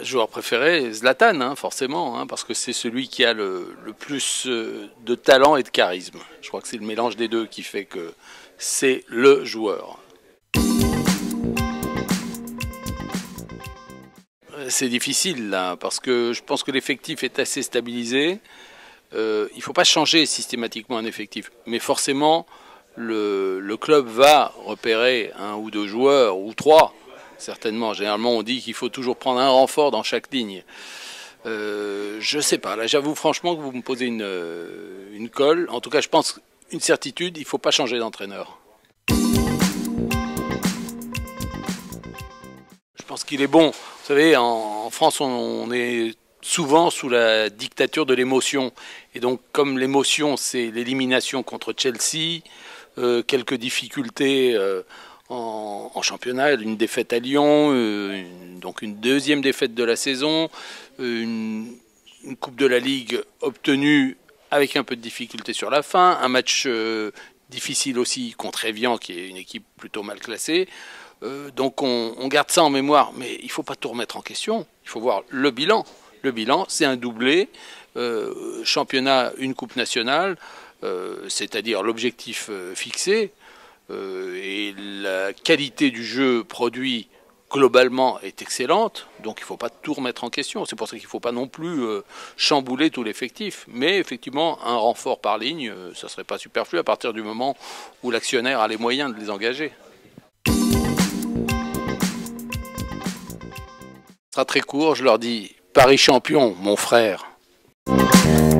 Joueur préféré, Zlatan, hein, forcément, hein, parce que c'est celui qui a le plus de talent et de charisme. Je crois que c'est le mélange des deux qui fait que c'est le joueur. C'est difficile là, parce que je pense que l'effectif est assez stabilisé. Il ne faut pas changer systématiquement un effectif, mais forcément le club va repérer un ou deux joueurs, ou trois, certainement. Généralement on dit qu'il faut toujours prendre un renfort dans chaque ligne. Je ne sais pas, là j'avoue franchement que vous me posez une colle. En tout cas je pense une certitude, il ne faut pas changer d'entraîneur. Je pense qu'il est bon. Vous savez, en France, on est souvent sous la dictature de l'émotion. Et donc, comme l'émotion, c'est l'élimination contre Chelsea, quelques difficultés en championnat, une défaite à Lyon, donc une deuxième défaite de la saison, une Coupe de la Ligue obtenue avec un peu de difficulté sur la fin, un match difficile aussi contre Evian, qui est une équipe plutôt mal classée. Donc on garde ça en mémoire, mais il ne faut pas tout remettre en question. Il faut voir le bilan. Le bilan, c'est un doublé, championnat, une coupe nationale, c'est-à-dire l'objectif fixé, et la qualité du jeu produit globalement est excellente, donc il ne faut pas tout remettre en question. C'est pour ça qu'il ne faut pas non plus chambouler tout l'effectif. Mais effectivement, un renfort par ligne, ça ne serait pas superflu à partir du moment où l'actionnaire a les moyens de les engager. Ce sera très court, je leur dis Paris champion, mon frère.